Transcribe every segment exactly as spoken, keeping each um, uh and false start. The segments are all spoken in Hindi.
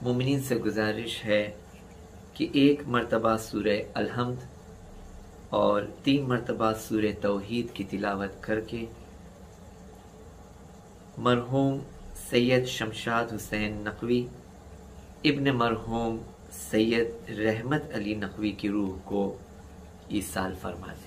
मोमिनीन से गुजारिश है कि एक मर्तबा सूरह अलहम्द और तीन मर्तबा सूरह तौहीद की तिलावत करके मरहूम सैयद शमशाद हुसैन नकवी इब्न मरहूम सैयद रहमत अली नकवी की रूह को ईसाल फरमा दें।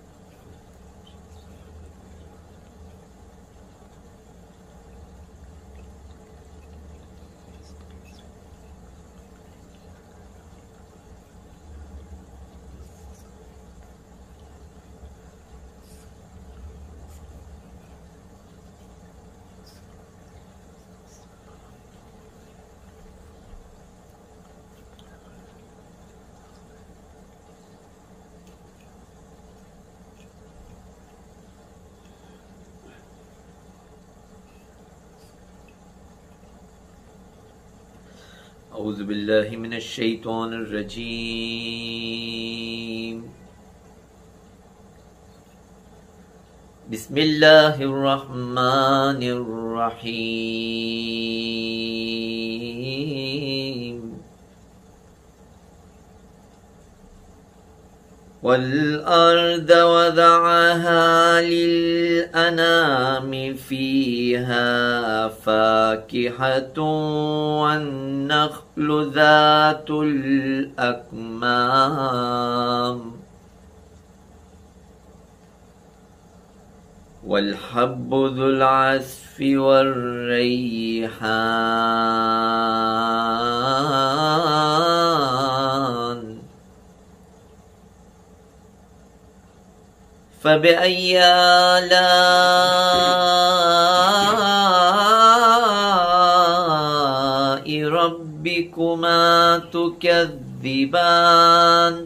औज़ु बिल्लाहि मिनश शैतानिर रजीम। बिस्मिल्लाहिर रहमानिर रहीम। वल अर्द वदअहा लिल अनामि फीहा फाकिहतुन वन नख्लु ज़ातुल अकमाम वल हब्बु ज़ुल अस्फ़ि वर रैहान फ़बिअय्यि आलाइ रब्बिकुमा तुकज़्ज़िबान।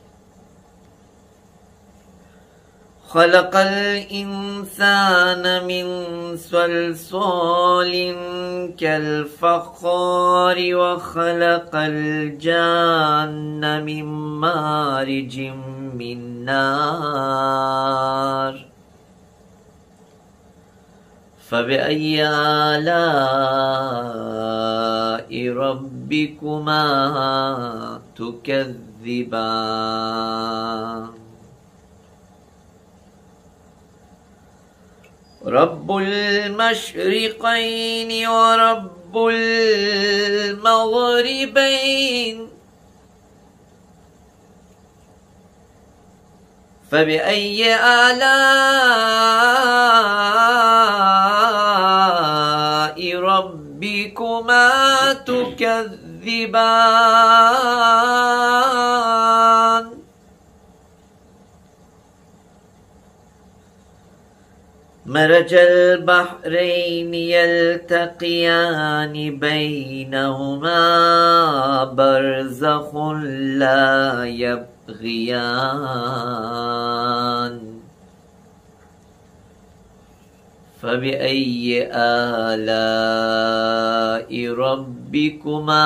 खलक़ल इंसान मिन सल्सालिन कल फ़ख़्ख़ारि व खलक़ल जान्न मिन मारिजिम मिन नार फ़बिअय्यि आलाइ रब्बिकुमा तुकज़्ज़िबान। रब्बुल मशरिक़ैनि व रब्बुल मग़रिबैन फ़बिअय्यि आलाइ रब्बिकुमा तुकज़्ज़िबान। मरजल बहरैनि यल्तक़ियानि बैनहुमा बरज़ख़ुन ला यब्ग़ियान फ़बिअय्यि आलाइ रब्बिकुमा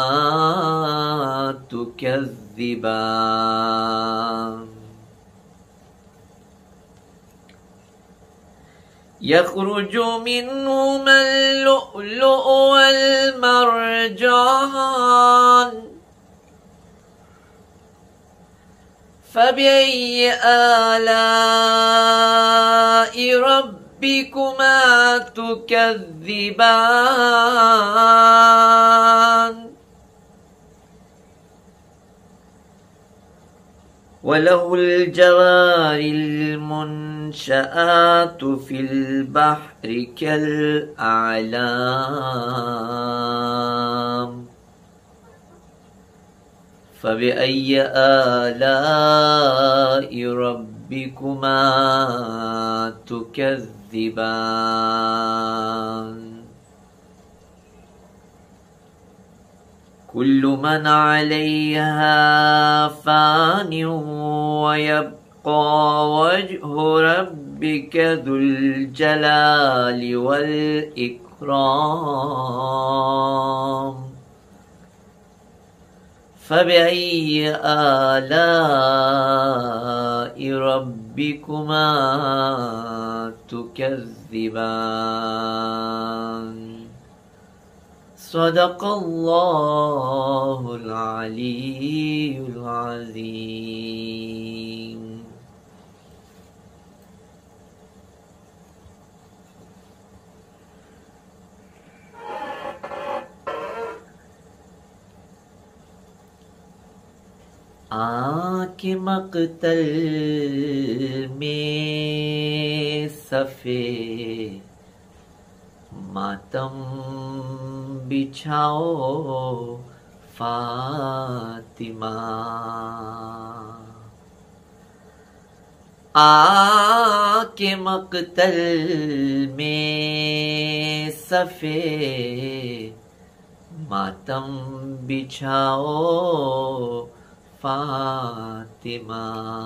तुकज़्ज़िबान। यख़रुजु मिन्हुमल लुअ्लुअु वल मरजान फ़बिअय्यि आलाइ रब्बिकुमा तुकज़्ज़िबान। वलहुल जवारिल मुनशआतु फिल बहरि कल अअलाम फ़बिअय्यि आलाइ रब्बिकुमा तुकज़्ज़िबान। कुल्लु मन अलैहा फ़ानिन व यब्क़ा वज्हु रब्बिका ज़ुल जलालि वल इक्राम फ़बिअय्यि आलाइ रब्बिकुमा तुकज़्ज़िबान। सदक़ल्लाहुल अलीयुल अज़ीम। आके मक़तल में सफ़े मातम बिछाओ फातिमा, आके मक़तल में सफ़े मातम बिछाओ फातिमा।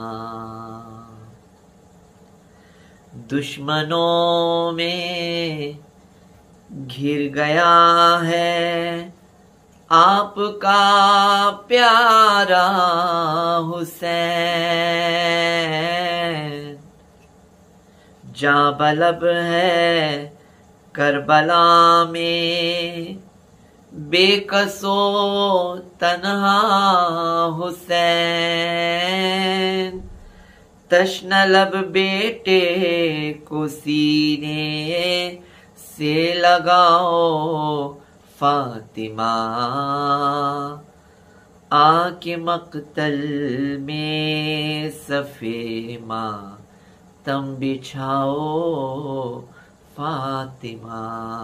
दुश्मनों में घिर गया है आपका प्यारा हुसैन, जाबलब है करबला में बेकसो तन्हा हुसैन, तश्नलब बेटे को सीने से लगाओ फातिमा, आके मक़तल में सफ़े मातम बिछाओ फातिमा।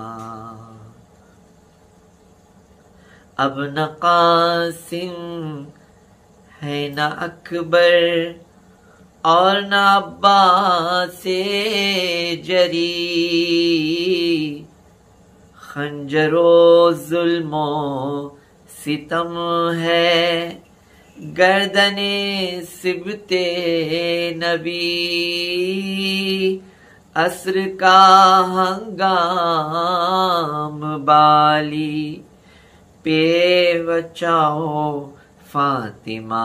अब न कासिम है न अकबर और न अब्बास जरी, खंजरो जुल्मो सितम है गर्दने सिबते नबी, अस्र का हंगाम बाली पे बचाओ फातिमा,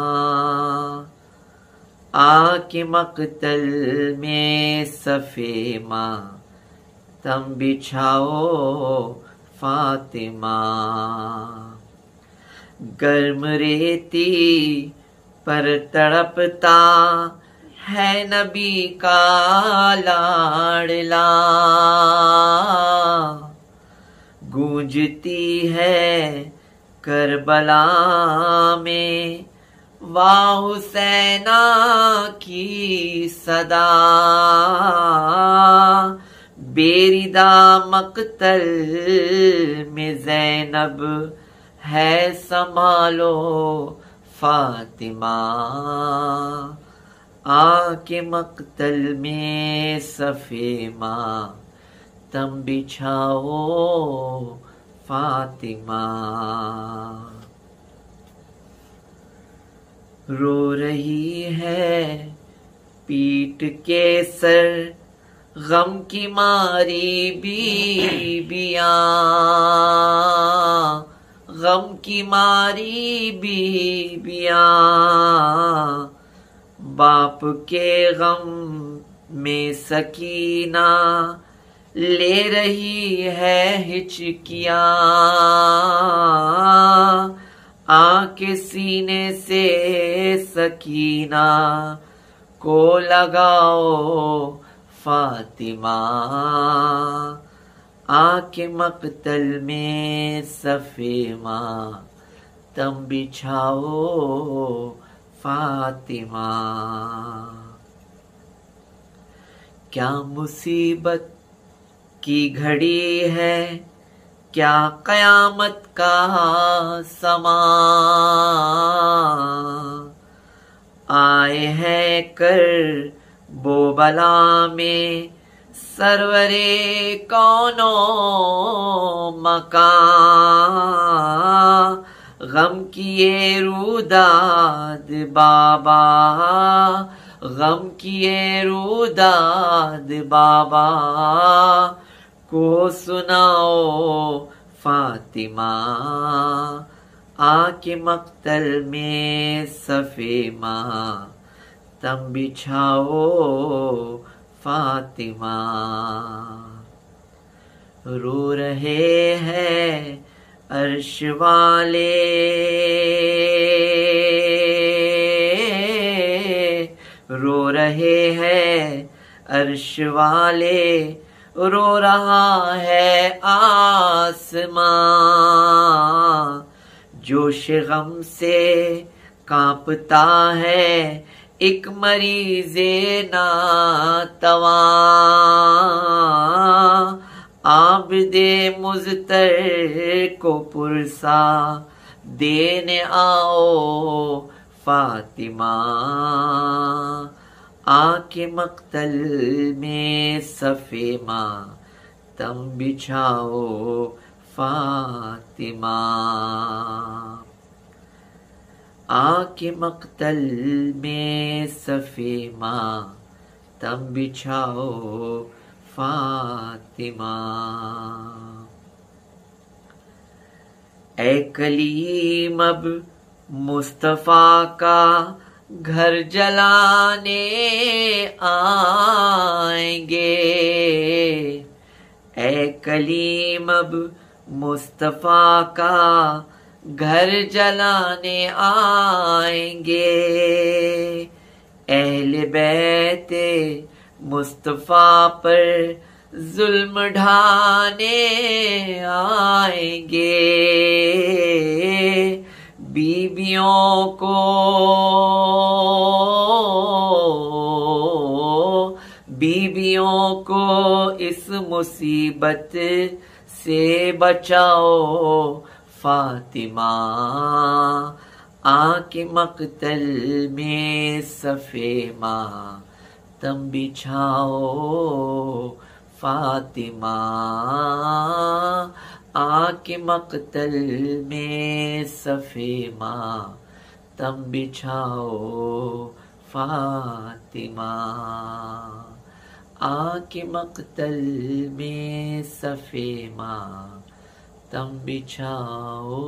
आके मक़तल में सफ़े मातम बिछाओ फातिमा। गर्म रेती पर तड़पता है नबी का लाडला, गूंजती है करबला में वाह हुसैना की सदा, बेरिदा मक़तल में ज़ैनब है संभालो फातिमा, आके मक़तल में सफ़े मातम बिछाओ फातिमा। रो रही है पीट के सर गम की मारी बीबियां, गम की मारी बीबियां, बाप के गम में सकीना ले रही है हिचकियां, आके सीने से सकीना को लगाओ फातिमा, आके मक़तल में सफ़े मातम बिछाओ फातिमा। क्या मुसीबत की घड़ी है, क्या क़यामत का समा, आए हैं कर बोबला में सरवरे कौनो मकां, गम किए रुदाद बाबा, गम किए रुदाद बाबा को सुनाओ फातिमा, आके मक़तल में सफ़े मातम बिछाओ फातिमा। रो रहे हैं अर्श वाले, रो रहे हैं अर्श वाले, रो रहा है आसमां, जोश गम से कांपता है एक मरीज़े नातवा, आबिदे मुज़तर को पुरसा देने आओ फातिमा, आके मक्तल में सफ़े मातम बिछाओ फातिमा, आके मक्तल में सफ़े मातम बिछाओ फातिमा। ऐ कलीम अब मुस्तफ़ा का घर जलाने आएंगे, ऐ कलीम अब मुस्तफ़ा का घर जलाने आएंगे, अहले बैते मुस्तफ़ा पर जुल्म ढाने आएंगे, बीबियों को बीबियों को इस मुसीबत से बचाओ फातिमा, आके मक्तल में सफ़े मातम बिछाओ फातिमा, आके मक्तल में सफ़े मातम बिछाओ फातिमा, आके मक्तल में सफ़े मातम बिछाओ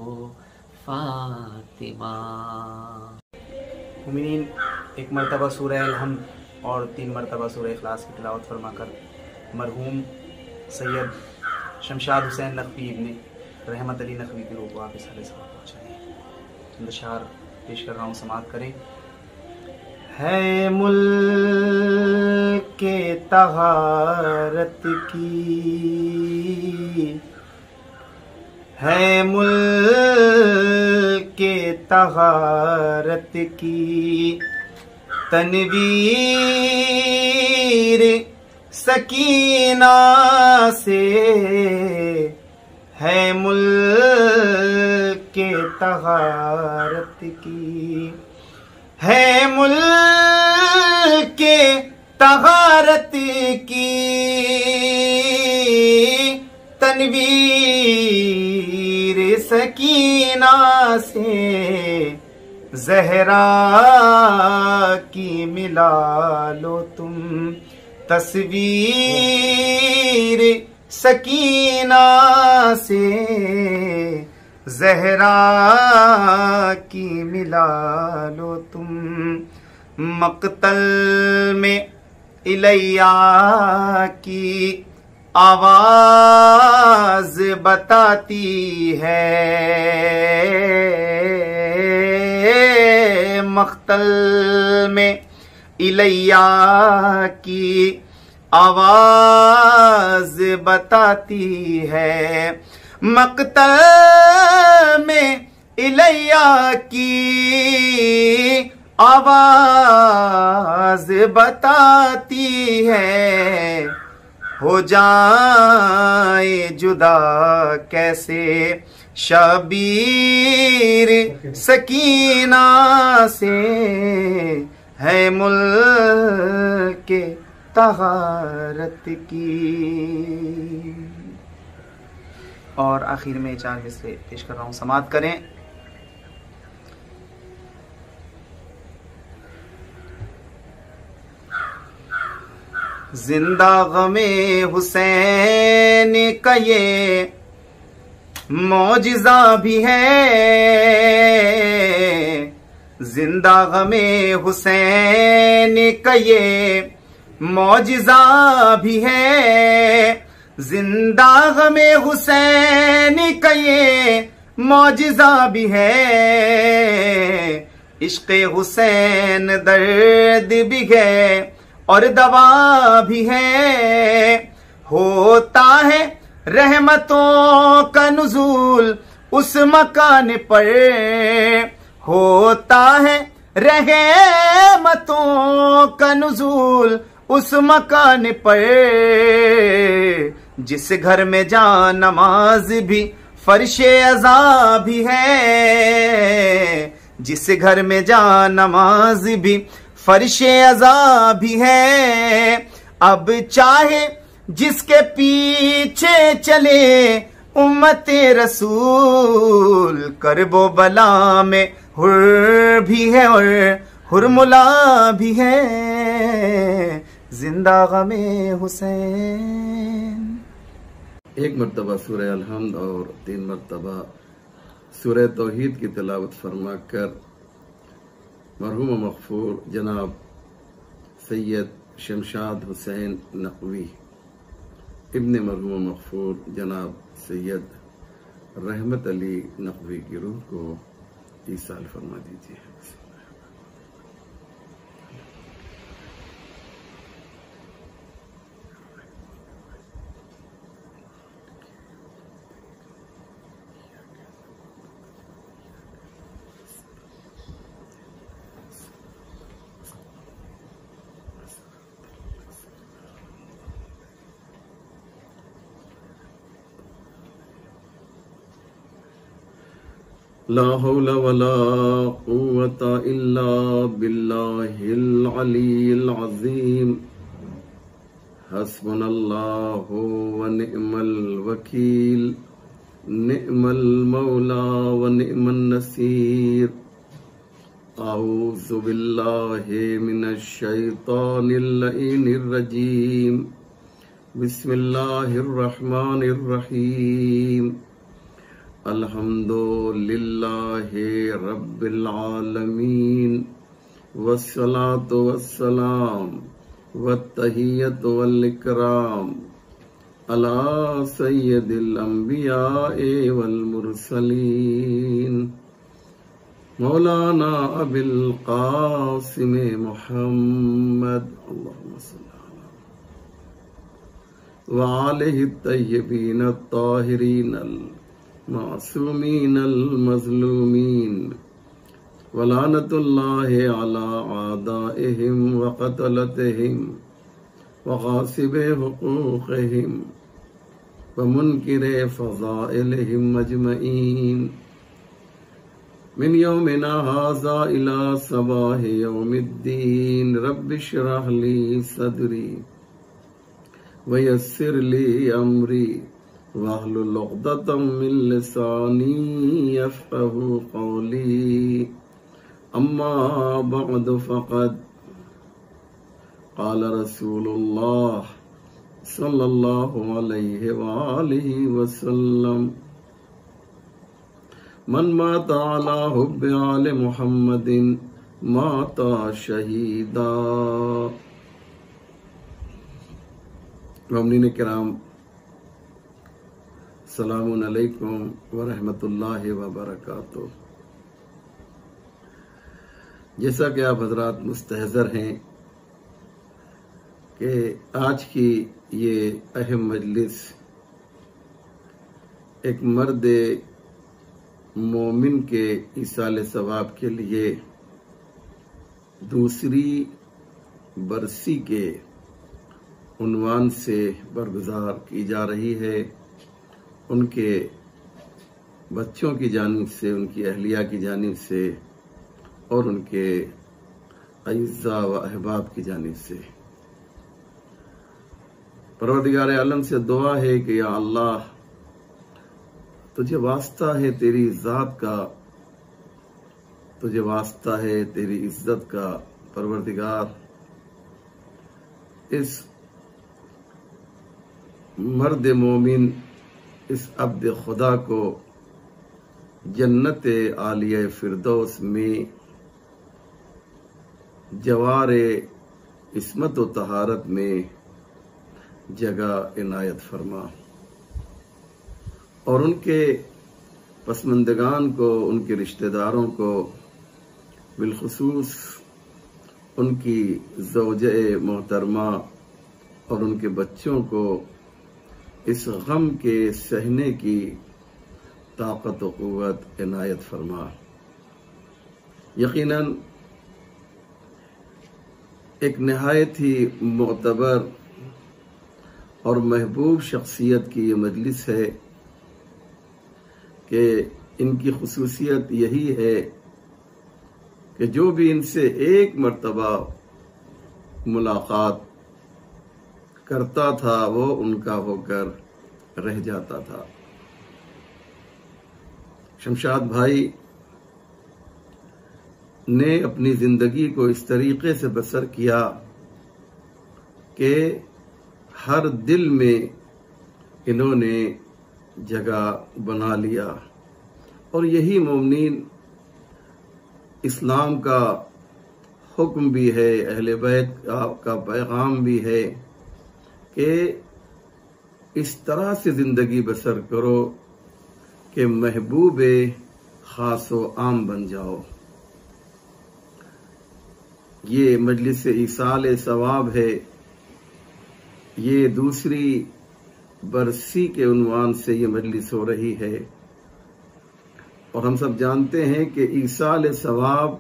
फातिमा। मुमिनीन, एक मरतबा सूरह अल-हम्द और तीन मरतबा सूरह इखलास की तिलावत फरमाकर मरहूम सैयद शमशाद हुसैन नकवी इब्ने रहमत अली नकवी के रूह को आप इस हाल से पहुँचाएँ। चंद अशार पेश कर रहा हूँ, समाअत करें। है मुल्क के तहारत की, है मुल्क के तहारत की तनवीर सकीना से, है मुल्क के तहारत की, है मुल्क के तहारत की तनवीर सकीना से, ज़हरा की मिला लो तुम तस्वीर सकीना से, ज़हरा की मिला लो तुम। मक्तल में इलैया की आवाज बताती है, मक्तल में इलैया की आवाज बताती है, मक्तल में इलैया की आवाज बताती है, हो जाए जुदा कैसे शबीर सकीना से, है मुल्क के तहारत की। और आखिर में चार मिसरे पेश कर रहा हूँ, समाअत करें। जिंदा गमे हुसैन का ये मौजिज़ा भी है, जिंदा गमे हुसैन का ये मौजिज़ा भी है, जिंदा गमे हुसैन का ये मौजिजा भी है, इश्क़े हुसैन दर्द भी है और दवा भी है। होता है रहमतों का नुज़ूल उस मकान पर, होता है रहमतों का नुज़ूल उस मकान पर, जिस घर में जा नमाज भी फर्शे अज़ा भी है, जिस घर में जा नमाज भी फर्शे अज़ा भी है। अब चाहे जिसके पीछे चले उम्मते रसूल, करबो बला में हुर भी है और हुरमुला भी है, जिंदा गमे हुसैन। एक मरतबा सूरह अलहम्द और तीन मरतबा सूरह तौहीद की तिलावत फरमा कर मरहूम मग़फ़ूर जनाब सैयद शमशाद हुसैन नक़वी इब्ने मरहूम मग़फ़ूर जनाब सैयद रहमत अली नक़वी की रूह को ईसाल फरमा दीजिए। ला हौला वला कुव्वता इल्ला बिल्लाहिल अलील अज़ीम। हस्बुनल्लाहु व निअमल वकील, निअमल मौला व निअमन नसीर। अऊज़ु बिल्लाहि मिनश शैतानिर लईनिर रजीम। बिस्मिल्लाहिर रहमानिर रहीम। अल्हम्दुलिल्लाहि रब्बिल आलमीन वस्सलातु वस्सलाम वत्तहियतु वल इकराम अला सय्यदिल अंबियाए वल मुरसलीन मौलाना अबिल कासिम मुहम्मद अल्लाहुम्मा सल्लि अला व आलिहि तय्यबीन अत्ताहिरीन मासूमीन मज़लूमीन वलानतुल्लाहि अला आदाइहिम व क़तलतिहिम व ग़ासिबि हुक़ूक़िहिम व मुनकिरि फ़ज़ाइलिहिम अजमईन मिन यौमिना हाज़ा इला सबाहि यौमिद्दीन। रब्बि इश्रह ली सदरी व यस्सिर ली अमरी वहलुल उक़दतम मिन लिसानी यफ़क़हू क़ौली। अम्मा बअद फ़क़द क़ाल रसूलुल्लाह सल्लल्लाहु अलैहि व आलिहि वसल्लम मन माता अला हुब्बि आले मुहम्मदिन माता शहीदा। मुमिनीन किराम, सलामुन अलैकुम व रहमतुल्लाहि व बरकातुहू। जैसा कि आप हजरात मुस्तहज़र हैं कि आज की ये अहम मजलिस एक मर्द मोमिन के इसाले सवाब के लिए दूसरी बरसी के उन्वान से बरगुजार की जा रही है। उनके बच्चों की जानिब से, उनकी अहलिया की जानिब से और उनके अइज़्ज़ा व अहबाब की जानिब से। परवरदिगार आलम से दुआ है कि या अल्लाह, तुझे वास्ता है तेरी ज़ात का, तुझे वास्ता है तेरी इज्जत का परवरदिगार, इस मर्द मोमिन, इस अब्द खुदा को जन्नत आलिया फिरदौस में जवार इस्मत व तहारत में जगह इनायत फरमा और उनके पसमंदगान को, उनके रिश्तेदारों को, बिलखुसूस उनकी ज़ौजे मोहतरमा और उनके बच्चों को इस गम के सहने की ताकत व क़ुव्वत इनायत फरमा। यकीनन एक नहायत ही मोतबर और महबूब शख्सियत की ये मजलिस है कि इनकी खुसूसियत यही है कि जो भी इनसे एक मर्तबा मुलाकात करता था वो उनका होकर रह जाता था। शमशाद भाई ने अपनी जिंदगी को इस तरीके से बसर किया कि हर दिल में इन्होंने जगह बना लिया और यही मोमिनीन इस्लाम का हुक्म भी है, अहले बैत का पैगाम भी है कि इस तरह से जिंदगी बसर करो कि महबूब खास व आम बन जाओ। ये मजलिस ईसाल सवाब है। ये दूसरी बरसी के उन्वान से ये मजलिस हो रही है और हम सब जानते हैं कि ईसाल सवाब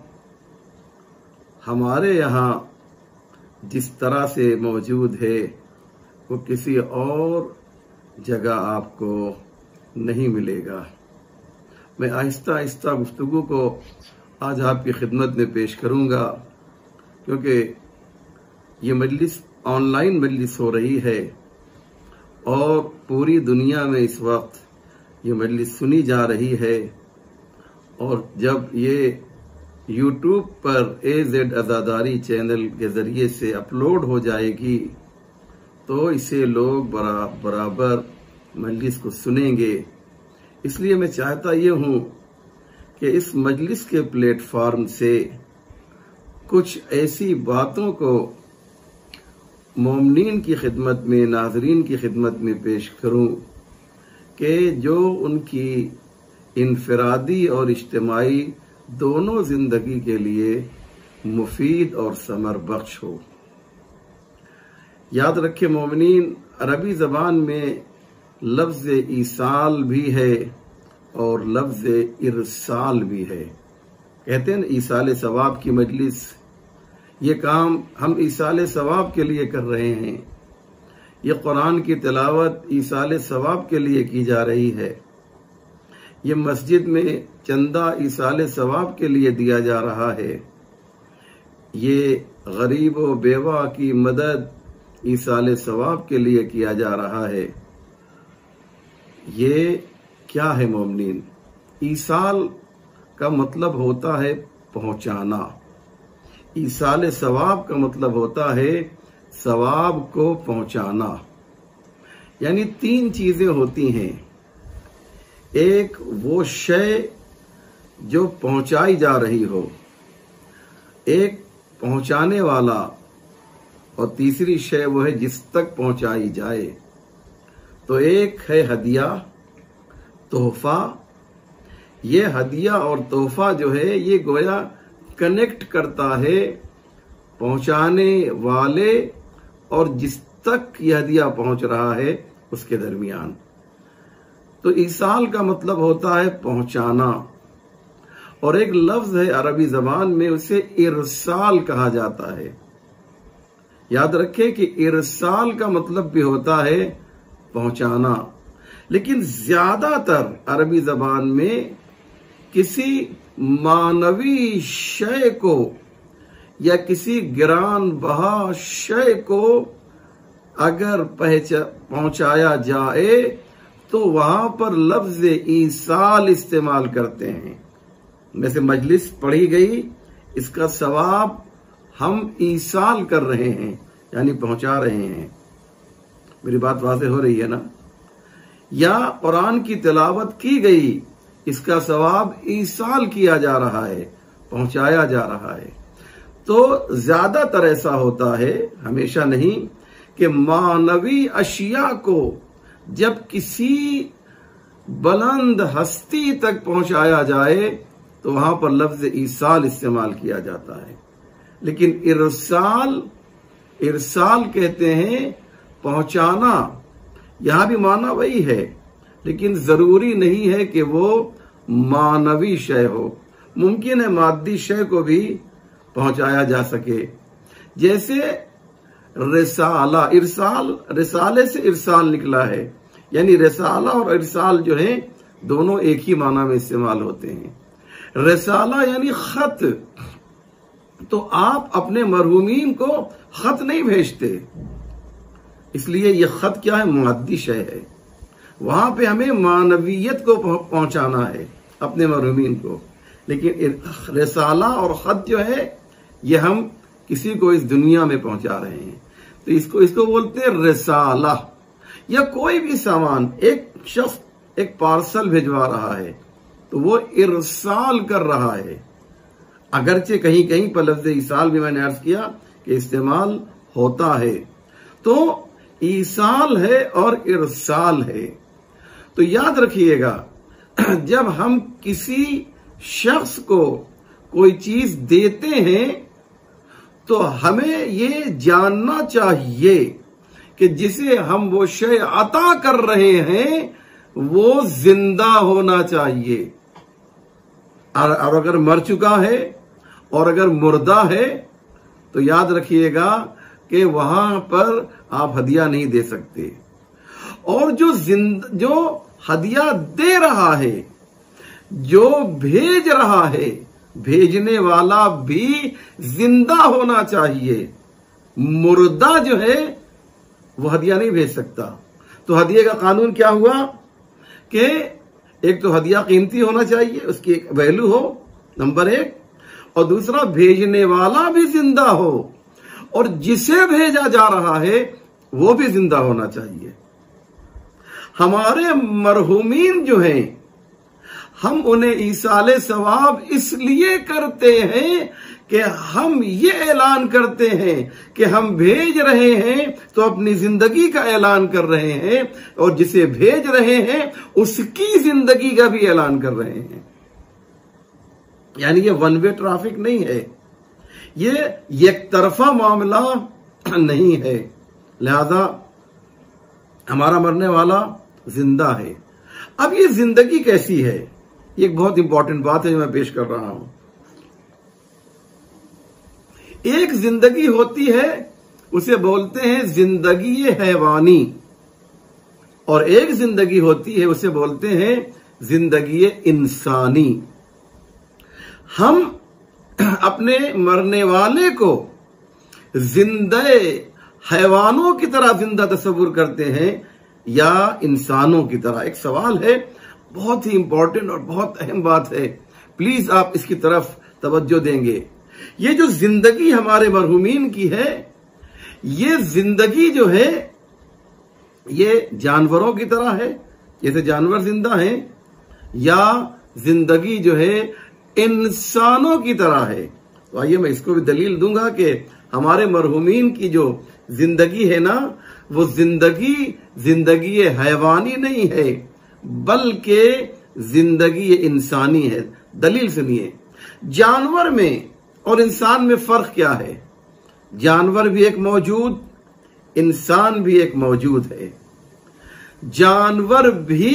हमारे यहाँ जिस तरह से मौजूद है वो किसी और जगह आपको नहीं मिलेगा। मैं आहिस्ता आहिस्ता गुफ्तगू को आज आपकी खिदमत में पेश करूंगा क्योंकि ये मजलिस ऑनलाइन मजलिस हो रही है और पूरी दुनिया में इस वक्त ये मजलिस सुनी जा रही है और जब ये यूट्यूब पर ए जेड अज़ादारी चैनल के जरिए से अपलोड हो जाएगी तो इसे लोग बरा, बराबर मजलिस को सुनेंगे। इसलिए मैं चाहता ये हूँ कि इस मजलिस के प्लेटफॉर्म से कुछ ऐसी बातों को मोमिनीन की खिदमत में, नाजरीन की खिदमत में पेश करूं कि जो उनकी इनफरादी और इज्तिमाई दोनों जिंदगी के लिए मुफीद और समर बख्श हो। याद रखें मोमिनीन, अरबी जबान में लफ्ज ईसाल भी है और लफ्ज इरसाल भी है। कहते हैं ईसाल सवाब की मजलिस, ये काम हम ईसाल सवाब के लिए कर रहे हैं। ये कुरान की तिलावत ईसाल सवाब के लिए की जा रही है। ये मस्जिद में चंदा ईसाल सवाब के लिए दिया जा रहा है। ये गरीब व बेवा की मदद ईसाल सवाब के लिए किया जा रहा है। ये क्या है मोमिनीन? ईसाल का मतलब होता है पहुंचाना। ईसाल सवाब का मतलब होता है सवाब को पहुंचाना। यानी तीन चीजें होती हैं। एक वो शय जो पहुंचाई जा रही हो, एक पहुंचाने वाला, और तीसरी शय वो है जिस तक पहुंचाई जाए। तो एक है हदिया, तोहफा। ये हदिया और तोहफा जो है ये गोया कनेक्ट करता है पहुंचाने वाले और जिस तक यह हदिया पहुंच रहा है उसके दरमियान। तो ईसाल का मतलब होता है पहुंचाना, और एक लफ्ज है अरबी जबान में उसे इरसाल कहा जाता है। याद रखें कि इरसाल का मतलब भी होता है पहुंचाना, लेकिन ज्यादातर अरबी जबान में किसी मानवी शय को या किसी गिरान बहा शय को अगर पहुंचाया जाए तो वहां पर लफ्ज ईसाल इस्तेमाल करते हैं। वैसे मजलिस पढ़ी गई, इसका सवाब हम ईसाल कर रहे हैं, यानी पहुंचा रहे हैं। मेरी बात वाज़ेह हो रही है ना? या कुरान की तिलावत की गई, इसका सवाब ईसाल किया जा रहा है, पहुंचाया जा रहा है। तो ज्यादातर ऐसा होता है, हमेशा नहीं, कि मानवी अशिया को जब किसी बुलंद हस्ती तक पहुंचाया जाए तो वहां पर लफ्ज ईसाल इस्तेमाल किया जाता है। लेकिन इरसाल इरसाल कहते हैं पहुंचाना, यहां भी माना वही है, लेकिन जरूरी नहीं है कि वो मानवी शय हो। मुमकिन है मादी शय को भी पहुंचाया जा सके। जैसे रिसाला, इरसाल, रिसाले से इरसाल निकला है, यानी रिसाला और इरसाल जो है दोनों एक ही माना में इस्तेमाल होते हैं। रिसाला यानी खत, तो आप अपने मरहूमीन को खत नहीं भेजते, इसलिए यह खत क्या है, मादी शय है। वहां पे हमें मानवीयत को पहुंचाना है अपने मरहूमीन को। लेकिन रिसाला और खत जो है ये हम किसी को इस दुनिया में पहुंचा रहे हैं, तो इसको इसको बोलते हैं रिसाला। या कोई भी सामान, एक शख्स एक पार्सल भिजवा रहा है तो वो इरसाल कर रहा है। अगरचे कहीं कहीं पर लफ्ज ईसाल भी मैंने अर्ज किया कि इस्तेमाल होता है, तो ईसाल है और इरसाल है। तो याद रखिएगा, जब हम किसी शख्स को कोई चीज देते हैं तो हमें ये जानना चाहिए कि जिसे हम वो शय अता कर रहे हैं वो जिंदा होना चाहिए। और अगर मर चुका है और अगर मुर्दा है तो याद रखिएगा कि वहां पर आप हदिया नहीं दे सकते। और जो जिंद जो हदिया दे रहा है, जो भेज रहा है, भेजने वाला भी जिंदा होना चाहिए। मुर्दा जो है वो हदिया नहीं भेज सकता। तो हदिये का कानून क्या हुआ कि एक तो हदिया कीमती होना चाहिए, उसकी एक वैल्यू हो, नंबर एक, और दूसरा भेजने वाला भी जिंदा हो और जिसे भेजा जा रहा है वो भी जिंदा होना चाहिए। हमारे मरहूमीन जो हैं, हम उन्हें ईसाले सवाब इसलिए करते हैं कि हम ये ऐलान करते हैं कि हम भेज रहे हैं तो अपनी जिंदगी का ऐलान कर रहे हैं, और जिसे भेज रहे हैं उसकी जिंदगी का भी ऐलान कर रहे हैं। यानी ये वन वे ट्रैफिक नहीं है, ये एक तरफा मामला नहीं है। लिहाजा हमारा मरने वाला जिंदा है। अब ये जिंदगी कैसी है, ये एक बहुत इंपॉर्टेंट बात है जो मैं पेश कर रहा हूं। एक जिंदगी होती है उसे बोलते हैं जिंदगी हैवानी, और एक जिंदगी होती है उसे बोलते हैं जिंदगी इंसानी। हम अपने मरने वाले को जिंदे हैवानों की तरह जिंदा तस्वुर करते हैं या इंसानों की तरह। एक सवाल है, बहुत ही इंपॉर्टेंट और बहुत अहम बात है, प्लीज आप इसकी तरफ तवज्जो देंगे। ये जो जिंदगी हमारे मरहूमीन की है, ये जिंदगी जो है ये जानवरों की तरह है, जैसे जानवर जिंदा हैं, या जिंदगी जो है इंसानों की तरह है। तो आइए मैं इसको भी दलील दूंगा कि हमारे मरहूमीन की जो जिंदगी है ना, वो जिंदगी जिंदगी हैवानी नहीं है बल्कि जिंदगी इंसानी है। दलील सुनिए, जानवर में और इंसान में फर्क क्या है। जानवर भी एक मौजूद, इंसान भी एक मौजूद है। जानवर भी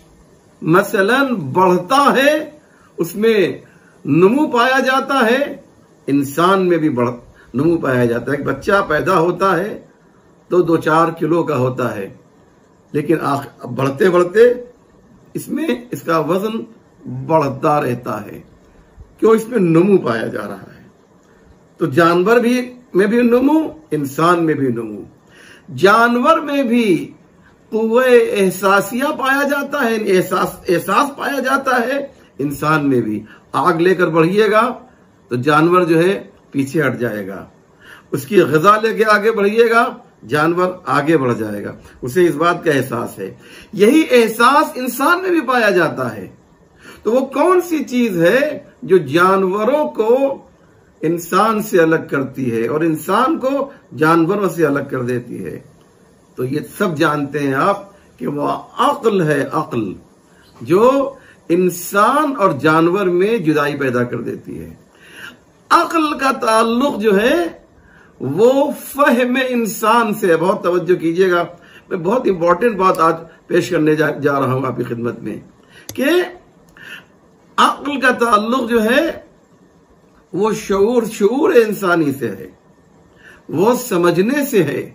मसलन बढ़ता है, उसमें नमू पाया जाता है, इंसान में भी बढ़ नमू पाया जाता है। एक बच्चा पैदा होता है तो दो चार किलो का होता है, लेकिन बढ़ते बढ़ते इसमें इसका वजन बढ़ता रहता है, क्यों? इसमें नमू पाया जा रहा है। तो जानवर भी में भी नमू, इंसान में भी नमू। जानवर में भी कुव्वे एहसासिया पाया जाता है, एहसास एहसास पाया जाता है। इंसान में भी आग लेकर बढ़िएगा तो जानवर जो है पीछे हट जाएगा, उसकी ग़िज़ा लेके आगे बढ़िएगा जानवर आगे बढ़ जाएगा, उसे इस बात का एहसास है। यही एहसास इंसान में भी पाया जाता है। तो वो कौन सी चीज है जो जानवरों को इंसान से अलग करती है और इंसान को जानवरों से अलग कर देती है? तो ये सब जानते हैं आप कि वो अक्ल है, अक्ल जो इंसान और जानवर में जुदाई पैदा कर देती है। अक्ल का ताल्लुक जो है वो फहम इंसान से। बहुत तवज्जो कीजिएगा, मैं बहुत इंपॉर्टेंट बात आज पेश करने जा, जा रहा हूं आपकी खिदमत में कि अक्ल का ताल्लुक जो है वो शऊर शऊर इंसानी से है, वो समझने से है।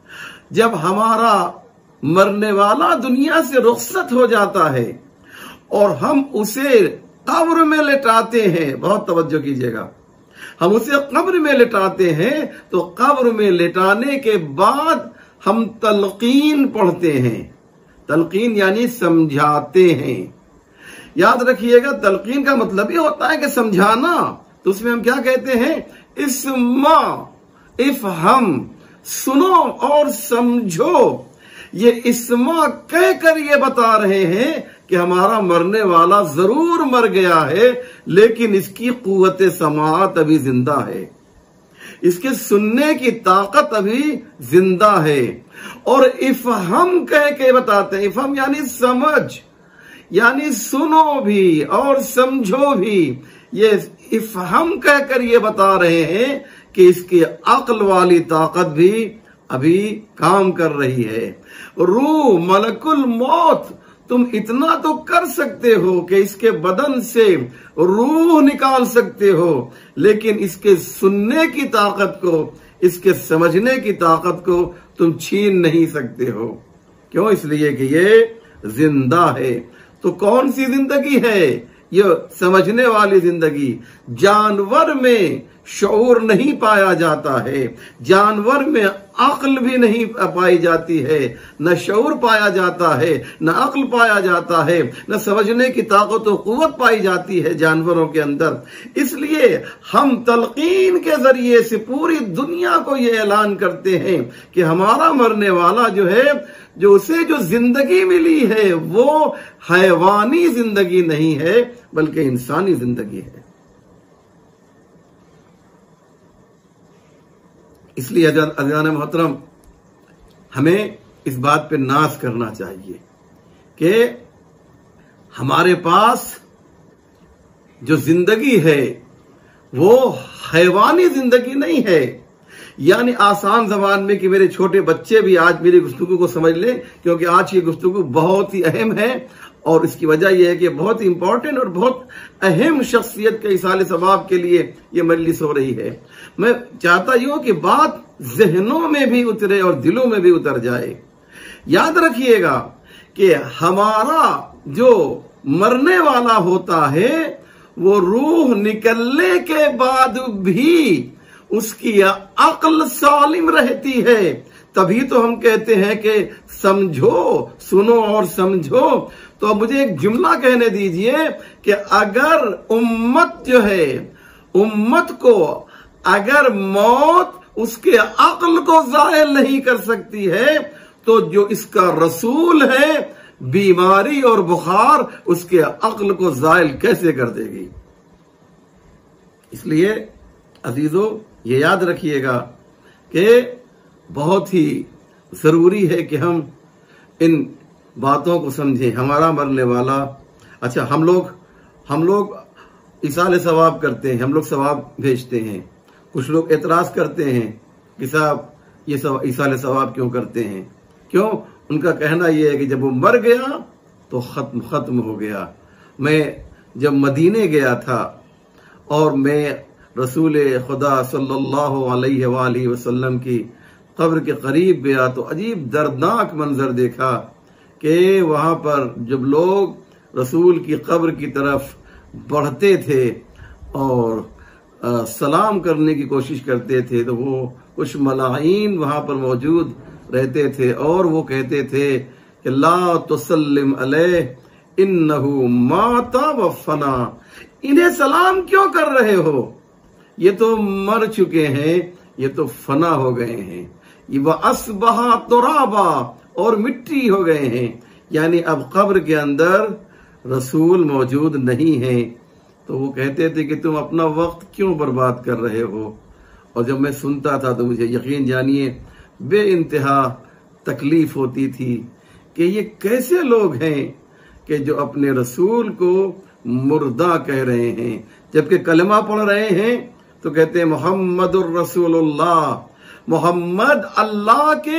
जब हमारा मरने वाला दुनिया से रुखसत हो जाता है और हम उसे कब्र में लिटाते हैं, बहुत तवज्जो कीजिएगा, हम उसे कब्र में लिटाते हैं तो कब्र में लिटाने के बाद हम तलकीन पढ़ते हैं। तलकीन यानी समझाते हैं। याद रखिएगा, तलकीन का मतलब ही होता है कि समझाना। तो उसमें हम क्या कहते हैं? इस्मा, इफ हम सुनो और समझो। ये इस्मा कह कर ये बता रहे हैं कि हमारा मरने वाला जरूर मर गया है, लेकिन इसकी कुव्वत समाअत अभी जिंदा है, इसके सुनने की ताकत अभी जिंदा है। और इफहम कह के बताते हैं, इफहम यानी समझ, यानी सुनो भी और समझो भी। ये इफहम कहकर ये बता रहे हैं कि इसकी अक्ल वाली ताकत भी अभी काम कर रही है। रूह मलकुल मौत, तुम इतना तो कर सकते हो कि इसके बदन से रूह निकाल सकते हो, लेकिन इसके सुनने की ताकत को, इसके समझने की ताकत को तुम छीन नहीं सकते हो। क्यों? इसलिए कि ये जिंदा है। तो कौन सी जिंदगी है? ये समझने वाली जिंदगी। जानवर में शऊर नहीं पाया जाता है, जानवर में अक्ल भी नहीं पाई जाती है, न शऊर पाया जाता है, न अक्ल पाया जाता है, न समझने की ताकत और कुव्वत पाई जाती है जानवरों के अंदर। इसलिए हम तलकीन के जरिए से पूरी दुनिया को ये ऐलान करते हैं कि हमारा मरने वाला जो है, जो उसे जो जिंदगी मिली है वो हैवानी जिंदगी नहीं है बल्कि इंसानी जिंदगी है। इसलिए अज़ान मोहतरम, हमें इस बात पे नाज करना चाहिए कि हमारे पास जो जिंदगी है वो हैवानी जिंदगी नहीं है। यानी आसान जबान में कि मेरे छोटे बच्चे भी आज मेरी गुफ्तगू को समझ लें, क्योंकि आज की गुफ्तगू बहुत ही अहम है और इसकी वजह यह है कि बहुत ही इंपॉर्टेंट और बहुत अहम शख्सियत के इसाले सवाब के लिए ये मजलिस हो रही है। मैं चाहता यूं कि बात जहनों में भी उतरे और दिलों में भी उतर जाए। याद रखिएगा कि हमारा जो मरने वाला होता है वो रूह निकलने के बाद भी उसकी अक्ल सालिम रहती है। तभी तो हम कहते हैं कि समझो, सुनो और समझो। तो अब मुझे एक जुमला कहने दीजिए कि अगर उम्मत जो है, उम्मत को अगर मौत उसके अक्ल को जायल नहीं कर सकती है, तो जो इसका रसूल है बीमारी और बुखार उसके अक्ल को जायल कैसे कर देगी। इसलिए अजीजों, ये याद रखिएगा कि बहुत ही जरूरी है कि हम इन बातों को समझें। हमारा मरने वाला, अच्छा हम लोग हम लोग इसाले सवाब करते हैं, हम लोग सवाब भेजते हैं। कुछ लोग एतराज करते हैं कि साहब ये सब इसाले सवाब क्यों करते हैं? क्यों? उनका कहना यह है कि जब वो मर गया तो खत्म खत्म हो गया। मैं जब मदीने गया था और मैं रसूल खुदा सल्लल्लाहु अलैहि वसल्लम की कब्र के करीब गया तो अजीब दर्दनाक मंजर देखा कि वहां पर जब लोग रसूल की कब्र की तरफ बढ़ते थे और आ, सलाम करने की कोशिश करते थे तो वो कुछ मलाईन वहां पर मौजूद रहते थे और वो कहते थे कि ला तुसल्लिम अलैह इन्नहु माता व फना। इन्हें सलाम क्यों कर रहे हो? ये तो मर चुके हैं, ये तो फना हो गए हैं, ये वह असबहा तुराबा और मिट्टी हो गए हैं। यानी अब कब्र के अंदर रसूल मौजूद नहीं है। तो वो कहते थे कि तुम अपना वक्त क्यों बर्बाद कर रहे हो? और जब मैं सुनता था तो मुझे यकीन जानिए बे इंतहा तकलीफ होती थी कि ये कैसे लोग हैं कि जो अपने रसूल को मुर्दा कह रहे हैं, जबकि कलमा पढ़ रहे हैं तो कहते हैं मोहम्मदुर रसूलुल्लाह, मोहम्मद अल्लाह के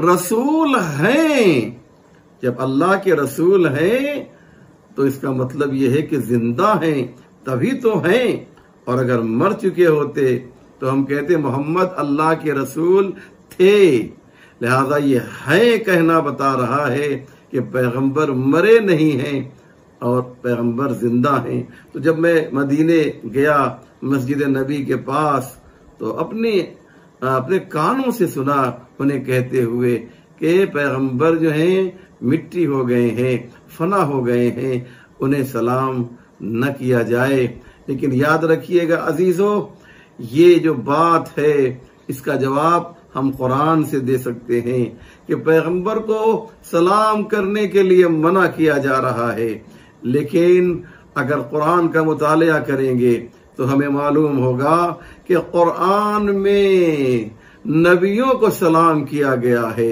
रसूल हैं। जब अल्लाह के रसूल हैं तो इसका मतलब यह है कि जिंदा हैं, तभी तो हैं। और अगर मर चुके होते तो हम कहते मोहम्मद अल्लाह के रसूल थे। लिहाजा ये है कहना बता रहा है कि पैगंबर मरे नहीं हैं और पैगंबर जिंदा हैं। तो जब मैं मदीने गया मस्जिद नबी के पास तो अपने अपने कानों से सुना उन्हें कहते हुए कि पैगंबर जो हैं मिट्टी हो गए हैं, फना हो गए हैं, उन्हें सलाम न किया जाए। लेकिन याद रखिएगा अजीजों, ये जो बात है इसका जवाब हम कुरान से दे सकते हैं कि पैगंबर को सलाम करने के लिए मना किया जा रहा है। लेकिन अगर कुरान का मुतालिया करेंगे तो हमें मालूम होगा कि कुरान में नबियों को सलाम किया गया है।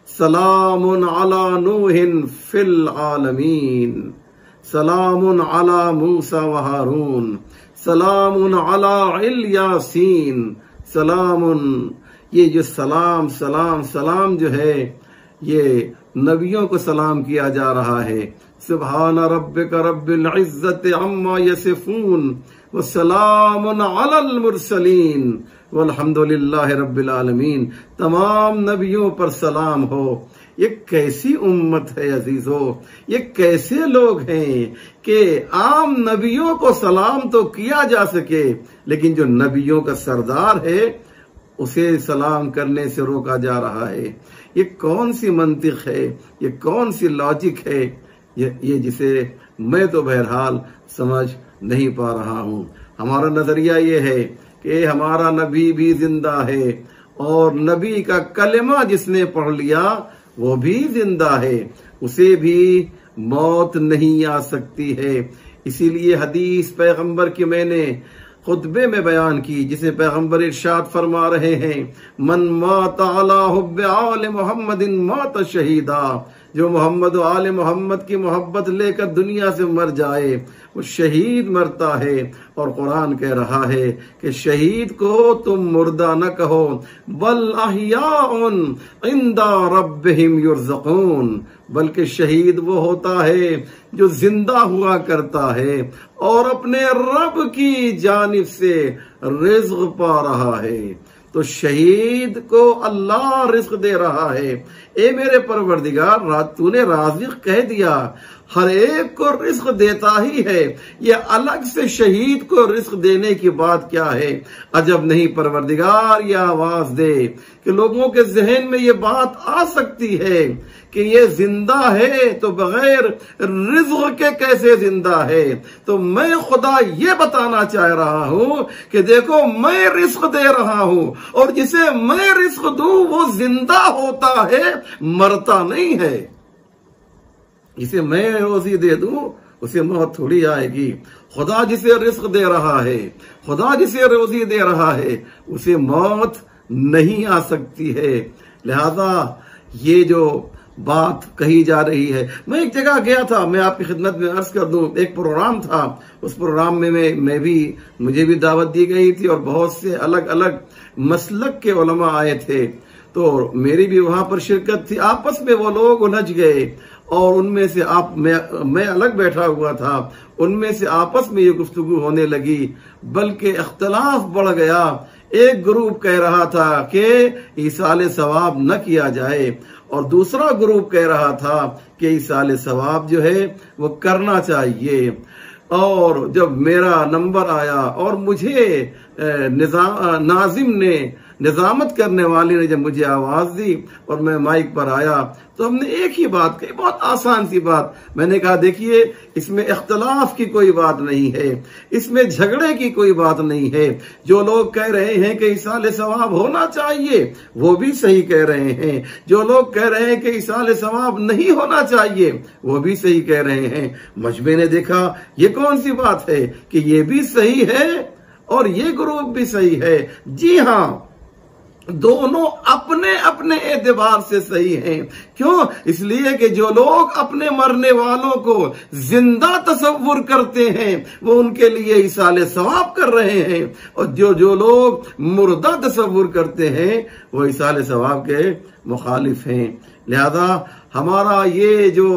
सलामुन अला नूहिन फिल आलमीन, सलामुन अला मूसा व हारून, सलामुन अला इल्यासीन, सलामुन। ये जो सलाम सलाम सलाम जो है ये नबियों को सलाम किया जा रहा है। सुबहान रब्बिका रब्बिल इज्जति अम्मा यसिफून व सलामुन अलल मुरसलीन वल्हम्दुलिल्लाहि रब्बिल आलमीन। तमाम नबियों पर सलाम हो। ये कैसी उम्मत है अजीजों, ये कैसे लोग हैं कि आम नबियों को सलाम तो किया जा सके लेकिन जो नबियों का सरदार है उसे सलाम करने से रोका जा रहा है। ये कौन सी मंतिक है, ये कौन सी लॉजिक है, ये ये जिसे मैं तो बहरहाल समझ नहीं पा रहा हूँ। हमारा नजरिया ये है कि हमारा नबी भी जिंदा है और नबी का कलेमा जिसने पढ़ लिया वो भी जिंदा है, उसे भी मौत नहीं आ सकती है। इसीलिए हदीस पैगंबर की मैंने खुतबे में बयान की जिसे पैगंबर इरशाद फरमा रहे हैं, मन मात अला हुब्बे आले मोहम्मदिन मात शहीदा। जो मोहम्मद आले मोहम्मद की मोहब्बत लेकर दुनिया से मर जाए वो शहीद मरता है। और कुरान कह रहा है कि शहीद को तुम मुर्दा न कहो, बल अहयाउन इंदा रब्बिहिम युरज़क़ून, बल्कि शहीद वो होता है जो जिंदा हुआ करता है और अपने रब की जानिब से रिज़्क़ पा रहा है। तो शहीद को अल्लाह रिज़्क़ दे रहा है। ए मेरे परवरदिगार, तूने राज़िक़ कह दिया, हर एक को रिज़्क़ देता ही है, ये अलग से शहीद को रिज़्क़ देने की बात क्या है? अजब नहीं परवरदिगार ये आवाज दे कि लोगों के जहन में ये बात आ सकती है कि ये जिंदा है तो बगैर रिज़्क़ के कैसे जिंदा है। तो मैं खुदा ये बताना चाह रहा हूं कि देखो मैं रिज़्क़ दे रहा हूं और जिसे मैं रिज़्क़ दूं वो जिंदा होता है, मरता नहीं है। जिसे मैं रोजी दे दूं उसे मौत थोड़ी आएगी। खुदा जिसे रिज़्क़ दे रहा है, खुदा जिसे रोजी दे रहा है, उसे मौत नहीं आ सकती है। लिहाजा ये जो बात कही जा रही है, मैं एक जगह गया था, मैं आपकी खिदमत में अर्ज कर दूं, एक प्रोग्राम था, उस प्रोग्राम में मैं, मैं भी मुझे भी दावत दी गई थी और बहुत से अलग अलग मसलक के उलमा आए थे, तो मेरी भी वहां पर शिरकत थी। आपस में वो लोग उलझ गए और उनमें से आप मैं मैं अलग बैठा हुआ था, उनमें से आपस में ये गुफ्तगू होने लगी, बल्कि इख्तलाफ बढ़ गया। एक ग्रुप कह रहा था कि ईसाले सवाब न किया जाए और दूसरा ग्रुप कह रहा था कि ईसाले सवाब जो है वो करना चाहिए। और जब मेरा नंबर आया और मुझे निजाम नाजिम ने, निजामत करने वाले ने जब मुझे आवाज दी और मैं माइक पर आया तो हमने एक ही बात कही, बहुत आसान सी बात। मैंने कहा देखिए इसमें इख्तलाफ की कोई बात नहीं है, इसमें झगड़े की कोई बात नहीं है। जो लोग कह रहे हैं कि इसाले सवाब होना चाहिए वो भी सही कह रहे हैं, जो लोग कह रहे हैं कि इसाले सवाब नहीं होना चाहिए वो भी सही कह रहे हैं। मजमे ने देखा ये कौन सी बात है कि ये भी सही है और ये ग्रुप भी सही है। जी हाँ, दोनों अपने अपने एतबार से सही हैं। क्यों? इसलिए कि जो लोग अपने मरने वालों को जिंदा तसव्वुर करते हैं वो उनके लिए इसाले सवाब कर रहे हैं, और जो जो लोग मुर्दा तसव्वुर करते हैं वो इसाले सवाब के मुखालिफ हैं। लिहाजा हमारा ये जो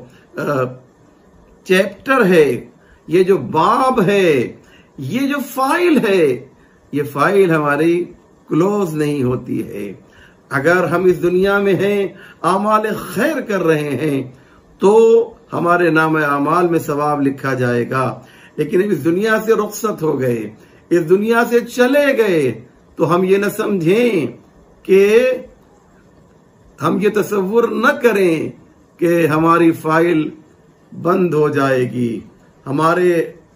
चैप्टर है, ये जो बाब है, ये जो फाइल है, ये फाइल हमारी क्लोज नहीं होती है। अगर हम इस दुनिया में हैं, आमाल खैर कर रहे हैं, तो हमारे नाम आमाल में सवाब लिखा जाएगा। लेकिन इस दुनिया से रुखसत हो गए, इस दुनिया से चले गए, तो हम ये न समझें कि हम ये तसव्वुर न करें कि हमारी फाइल बंद हो जाएगी, हमारे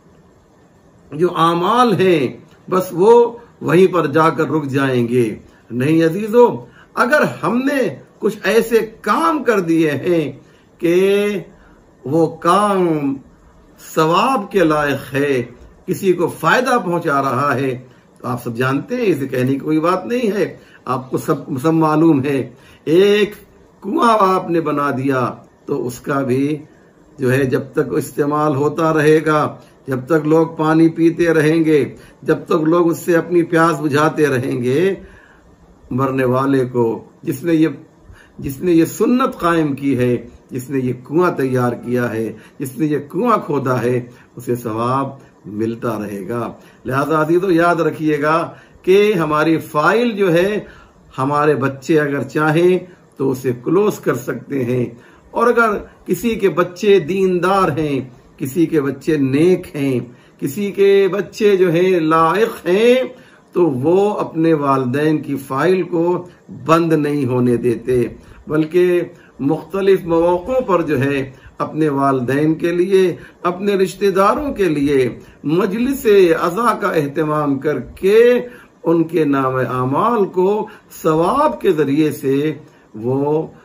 जो आमाल हैं बस वो वहीं पर जाकर रुक जाएंगे। नहीं अजीजों, अगर हमने कुछ ऐसे काम कर दिए हैं कि वो काम सवाब के लायक है, किसी को फायदा पहुंचा रहा है, तो आप सब जानते हैं, इसे कहने की कोई बात नहीं है, आपको सब सब मालूम है। एक कुआं आपने बना दिया तो उसका भी जो है जब तक इस्तेमाल होता रहेगा, जब तक लोग पानी पीते रहेंगे, जब तक लोग उससे अपनी प्यास बुझाते रहेंगे, मरने वाले को जिसने ये जिसने ये सुन्नत कायम की है, जिसने ये कुआं तैयार किया है, जिसने ये कुआं खोदा है, उसे सवाब मिलता रहेगा। लिहाजा अजीजों याद रखिएगा कि हमारी फाइल जो है, हमारे बच्चे अगर चाहें तो उसे क्लोज कर सकते हैं, और अगर किसी के बच्चे दीनदार हैं, किसी के बच्चे नेक हैं, किसी के बच्चे जो है लायक हैं, तो वो अपने वालिदैन की फाइल को बंद नहीं होने देते, बल्कि मुख्तलिफ मौक़ों पर जो है अपने वालिदैन के लिए, अपने रिश्तेदारों के लिए मजलिस अज़ा का एहतमाम करके उनके नाम आमाल को सवाब के जरिए से वो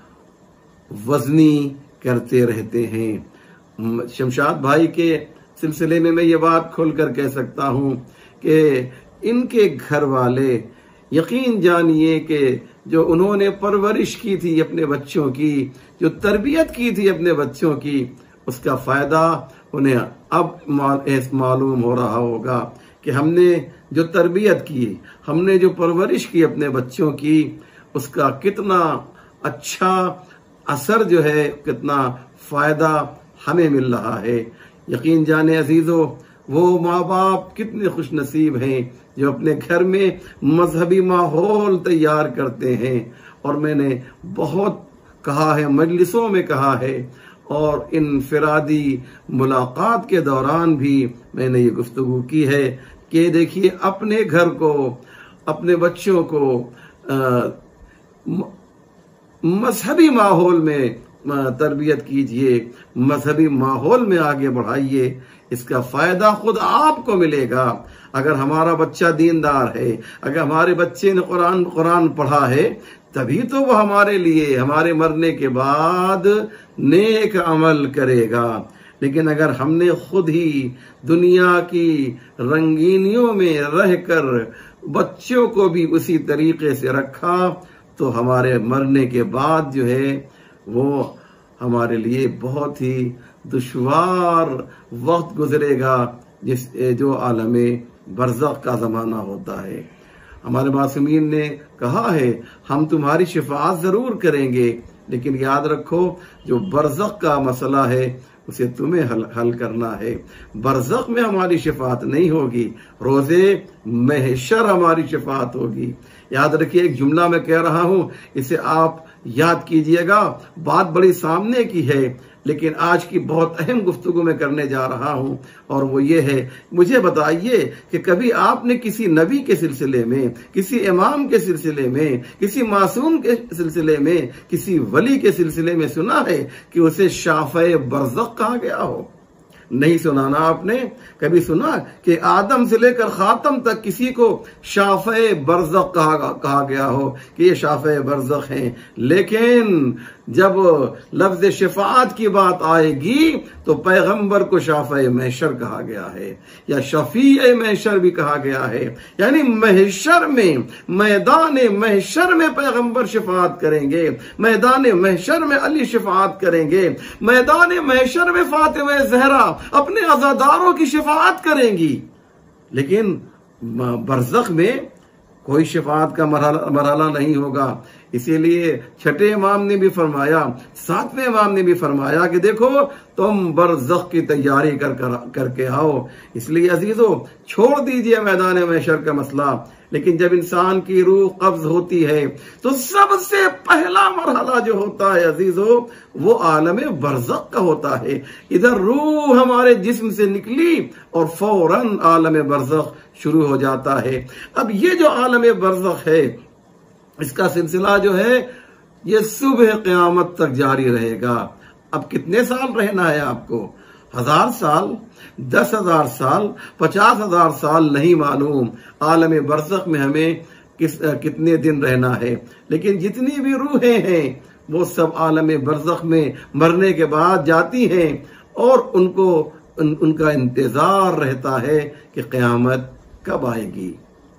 वजनी करते रहते हैं। शमशाद भाई के सिलसिले में मैं ये बात खोलकर कह सकता हूं कि इनके घर वाले, यकीन जानिए कि जो उन्होंने परवरिश की थी अपने बच्चों की, जो तरबियत की थी अपने बच्चों की, उसका फायदा उन्हें अब मालूम हो रहा होगा कि हमने जो तरबियत की, हमने जो परवरिश की अपने बच्चों की, उसका कितना अच्छा असर जो है, कितना फायदा हमें मिल रहा है। यकीन जाने अजीजों, वो माँ बाप कितने खुश नसीब हैं जो अपने घर में मजहबी माहौल तैयार करते हैं। और मैंने बहुत कहा है, मजलिसों में कहा है, और इनफिरादी मुलाकात के दौरान भी मैंने ये गुफ्तगू की है कि देखिए, अपने घर को, अपने बच्चों को मजहबी माहौल में तरबियत कीजिए, मजहबी माहौल में आगे बढ़ाइए, इसका फायदा खुद आपको मिलेगा। अगर हमारा बच्चा दीनदार है, अगर हमारे बच्चे ने कुरान कुरान पढ़ा है, तभी तो वो हमारे लिए हमारे मरने के बाद नेक अमल करेगा। लेकिन अगर हमने खुद ही दुनिया की रंगीनियों में रहकर बच्चों को भी उसी तरीके से रखा, तो हमारे मरने के बाद जो है वो हमारे लिए बहुत ही दुश्वार वक्त गुजरेगा, जिस जो आलमे बरज़ख का ज़माना होता है। हमारे मासूमीन ने कहा है, हम तुम्हारी शिफाअत ज़रूर करेंगे, लेकिन याद रखो जो बरज़ख का मसला है उसे तुम्हें हल, हल करना है। बरज़ख में हमारी शिफाअत नहीं होगी, रोज़े महशर हमारी शिफाअत होगी। याद रखिए, एक जुमला मैं कह रहा हूं, इसे आप याद कीजिएगा। बात बड़ी सामने की है, लेकिन आज की बहुत अहम गुफ्तगू मैं करने जा रहा हूं, और वो ये है, मुझे बताइए कि कभी आपने किसी नबी के सिलसिले में, किसी इमाम के सिलसिले में, किसी मासूम के सिलसिले में, किसी वली के सिलसिले में सुना है कि उसे शाफ़े बरज़ख कहा गया हो? नहीं सुना ना आपने। कभी सुना कि आदम से लेकर खातम तक किसी को शाफ़े बरज़ख कहा, कहा गया हो कि ये शाफ़े बरज़ख हैं? लेकिन जब लफ्ज शफाअत की बात आएगी तो पैगंबर को शाफ़े महशर कहा गया है या शफीए महशर भी कहा गया है। यानी महशर में, मैदान महशर में पैगंबर शफाअत करेंगे, मैदान महशर में अली शफाअत करेंगे, मैदान महशर में फातिमा ज़हरा अपने अज़ादारों की शफाअत करेंगी। लेकिन बरज़ख में कोई शफाअत का मरहला नहीं होगा। इसीलिए छठे इमाम ने भी फरमाया, सातवें इमाम ने भी फरमाया कि देखो तुम बरज़ख की तैयारी कर, कर करके आओ। इसलिए अजीजों, छोड़ दीजिए मैदान महशर का मसला। लेकिन जब इंसान की रूह कब्ज होती है तो सबसे पहला मरहला जो होता है अजीजों, वो आलम बरज़ख का होता है। इधर रूह हमारे जिस्म से निकली और फौरन आलम बरज़ख शुरू हो जाता है। अब ये जो आलम बरज़ख है, इसका सिलसिला जो है ये सुबह क़यामत तक जारी रहेगा। अब कितने साल रहना है आपको? हजार साल, दस हजार साल, पचास हजार साल, नहीं मालूम। आलम बरज़ख में हमें किस कितने दिन रहना है। लेकिन जितनी भी रूहें हैं वो सब आलम बरज़ख में मरने के बाद जाती हैं और उनको उन, उनका इंतजार रहता है कि क़यामत कब आएगी।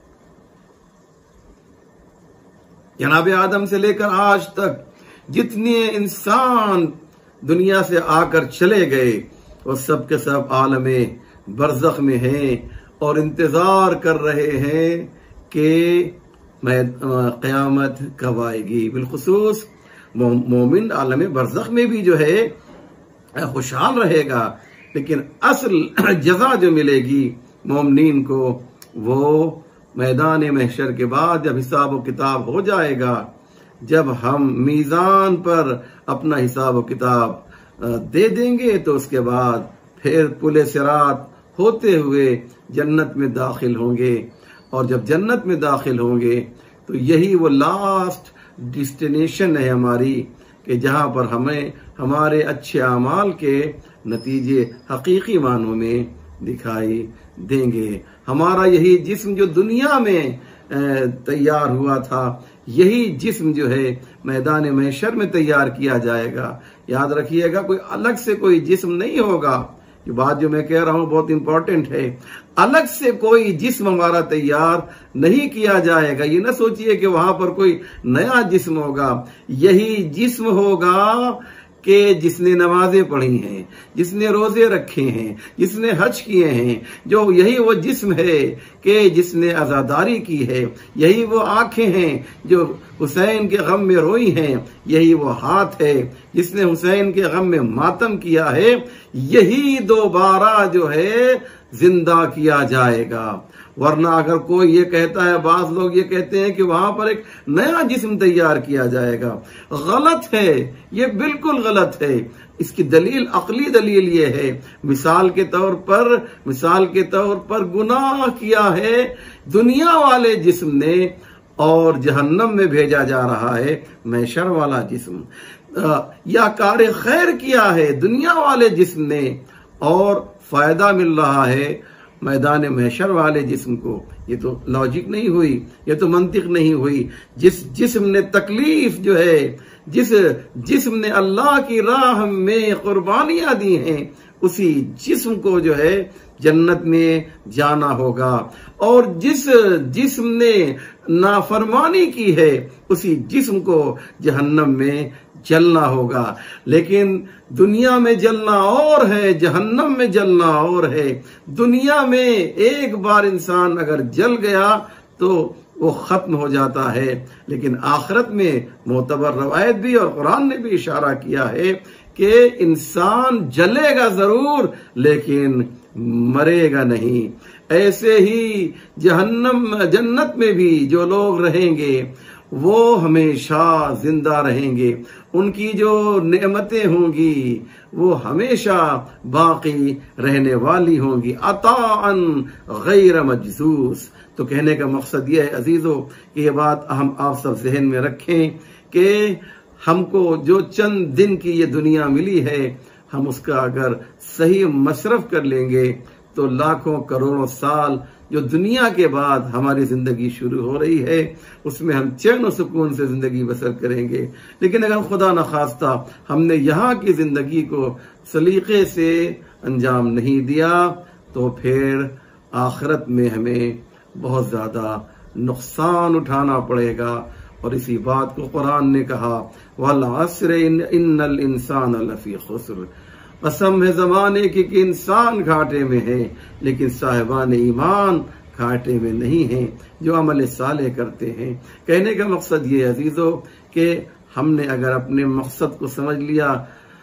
जनाब आदम से लेकर आज तक जितने इंसान दुनिया से आकर चले गए वो सब के सब आलम बरज़ख में हैं और इंतजार कर रहे हैं कि मैं क़यामत कब आएगी। बिलखुसूस मोमिन आलम बरज़ख में भी जो है खुशहाल रहेगा, लेकिन असल जज़ा जो मिलेगी मोमिनीन को वो मैदान महशर के बाद जब हिसाब व किताब हो जाएगा, जब हम मीज़ान पर अपना हिसाब व किताब दे देंगे तो उसके बाद फिर पुले सिरात होते हुए जन्नत में दाखिल होंगे। और जब जन्नत में दाखिल होंगे तो यही वो लास्ट डेस्टिनेशन है हमारी, कि जहां पर हमें हमारे अच्छे अमाल के नतीजे हकीकी मानों में दिखाई देंगे। हमारा यही जिस्म जो दुनिया में तैयार हुआ था, यही जिस्म जो है मैदान महशर में तैयार किया जाएगा। याद रखिएगा, कोई अलग से कोई जिस्म नहीं होगा। ये बात जो मैं कह रहा हूं बहुत इंपॉर्टेंट है। अलग से कोई जिस्म हमारा तैयार नहीं किया जाएगा। ये ना सोचिए कि वहां पर कोई नया जिस्म होगा। यही जिस्म होगा कि जिसने नमाजें पढ़ी हैं, जिसने रोजे रखे हैं, जिसने हज किए हैं, जो यही वो जिस्म है कि जिसने अज़ादारी की है। यही वो आंखें हैं जो हुसैन के गम में रोई हैं। यही वो हाथ है जिसने हुसैन के गम में मातम किया है। यही दोबारा जो है जिंदा किया जाएगा। वरना अगर कोई ये कहता है, बाज लोग ये कहते हैं कि वहां पर एक नया जिस्म तैयार किया जाएगा, गलत है। ये बिल्कुल गलत है। इसकी दलील, अकली दलील ये है, मिसाल के तौर पर मिसाल के तौर पर गुनाह किया है दुनिया वाले जिस्म ने और जहन्नम में भेजा जा रहा है महशर वाला जिस्म, या कार खैर किया है दुनिया वाले जिस्म ने और फायदा मिल रहा है मैदान महशर वाले जिस्म को। ये तो लॉजिक नहीं हुई, ये तो मंतिक नहीं हुई। जिस जिस्म ने तकलीफ जो है, जिस जिस्म ने अल्लाह की राह में कुर्बानियां दी हैं, उसी जिस्म को जो है जन्नत में जाना होगा। और जिस जिस्म ने नाफरमानी की है, उसी जिस्म को जहन्नम में जलना होगा। लेकिन दुनिया में जलना और है, जहन्नम में जलना और है। दुनिया में एक बार इंसान अगर जल गया तो वो खत्म हो जाता है, लेकिन आखिरत में मोतबर रवायत भी और कुरान ने भी इशारा किया है कि इंसान जलेगा जरूर लेकिन मरेगा नहीं। ऐसे ही जहन्नम जन्नत में भी जो लोग रहेंगे वो हमेशा जिंदा रहेंगे। उनकी जो नेमतें होंगी वो हमेशा बाकी रहने वाली होंगी। अताअन गैर मजसूस। तो कहने का मकसद यह है अजीजों कि ये बात हम आप सब जहन में रखें कि हमको जो चंद दिन की ये दुनिया मिली है, हम उसका अगर सही मशरफ कर लेंगे तो लाखों करोड़ों साल जो दुनिया के बाद हमारी जिंदगी शुरू हो रही है उसमें हम चैन और सुकून से जिंदगी बसर करेंगे। लेकिन अगर खुदा न खास्ता हमने यहाँ की जिंदगी को सलीके से अंजाम नहीं दिया तो फिर आखिरत में हमें बहुत ज्यादा नुकसान उठाना पड़ेगा। और इसी बात को कुरान ने कहा, वल अस्र इन्नल इंसान लफी खुस्र, कसम है जमाने की कि इंसान घाटे में है, लेकिन साहिबान ईमान घाटे में नहीं है जो अमल साले करते हैं। कहने का मकसद ये अजीजों कि हमने अगर अपने मकसद को समझ लिया,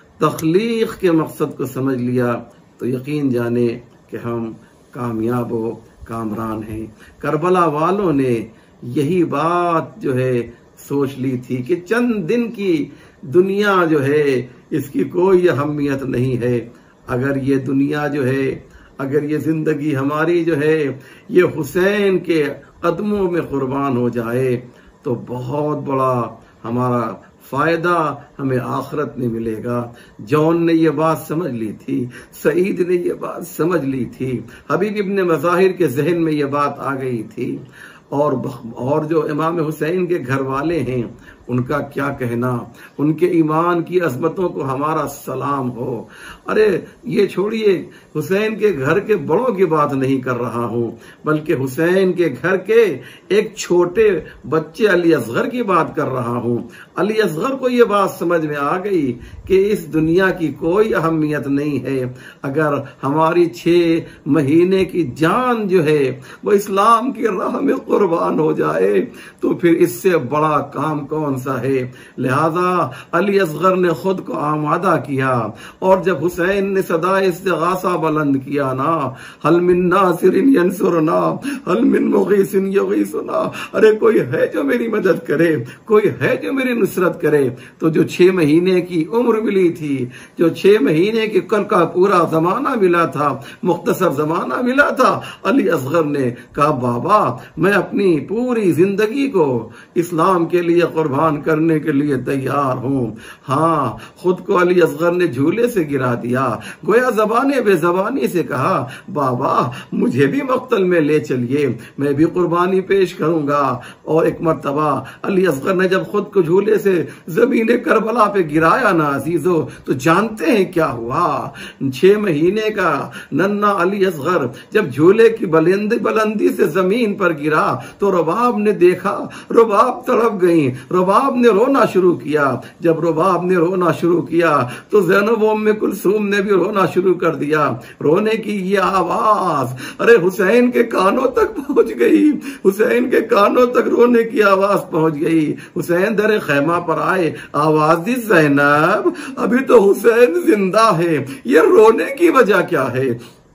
तख्लीक के मकसद को समझ लिया, तो यकीन जाने कि हम कामयाब हो कामरान हैं। करबला वालों ने यही बात जो है सोच ली थी कि चंद दिन की दुनिया जो है इसकी कोई अहमियत नहीं है। अगर ये दुनिया जो है, अगर ये जिंदगी हमारी जो है ये हुसैन के कदमों में कुर्बान हो जाए तो बहुत बड़ा हमारा फायदा हमें आखिरत में मिलेगा। जॉन ने ये बात समझ ली थी, सईद ने ये बात समझ ली थी, हबीब इब्ने मज़ाहिर के जहन में ये बात आ गई थी। और और जो इमाम हुसैन के घर वाले हैं उनका क्या कहना, उनके ईमान की अजमतों को हमारा सलाम हो। अरे ये छोड़िए, हुसैन के घर के बड़ों की बात नहीं कर रहा हूं, बल्कि हुसैन के घर के एक छोटे बच्चे अली असगर की बात कर रहा हूं। अली असगर को ये बात समझ में आ गई कि इस दुनिया की कोई अहमियत नहीं है। अगर हमारी छह महीने की जान जो है वो इस्लाम की राह में कुर्बान हो जाए तो फिर इससे बड़ा काम कौन सा है। लिहाजा अली असगर ने खुद को आमादा किया और जब हुसैन ने सदा इस्तिगासा बुलंद किया ना, हल मिन नासिरिन यंसुरना हल मिन मुगीसिन युगीसुना, अरे कोई है जो मेरी मदद करे, कोई है जो मेरी नुसरत करे। तो जो छह महीने की उम्र मिली थी, जो छह महीने की कल का पूरा जमाना मिला था, मुख्तसर जमाना मिला था, अली असगर ने कहा बाबा मैं अपनी पूरी जिंदगी को इस्लाम के लिए कुर्बान करने के लिए तैयार हूं। हाँ, खुद को अली असगर ने झूले से गिरा दिया, गोया जबाने बेजबानी से कहा बाबा मुझे भी मक्तल में ले चलिए, मैं भी कुर्बानी पेश करूंगा। और एक मर्तबा अली असगर ने जब खुद को झूले से जमीन करबला पे गिराया ना अजीजों, तो जानते हैं क्या हुआ। छह महीने का नन्ना अली असगर जब झूले की बुलंदी बुलंदी से जमीन पर गिरा तो रुबाब ने देखा, रुबाब तड़प गई, रुबाब ने रोना शुरू किया। जब रुबाब ने रोना शुरू किया तो ज़ैनब उम्मे कुलसूम ने भी रोना शुरू कर दिया। रोने की ये आवाज अरे हुसैन के कानों तक पहुंच गई, हुसैन के कानों तक रोने की आवाज पहुंच गई। हुसैन दर खैमा पर आए, आवाज दी ज़ैनब अभी तो हुसैन जिंदा है, ये रोने की वजह क्या है।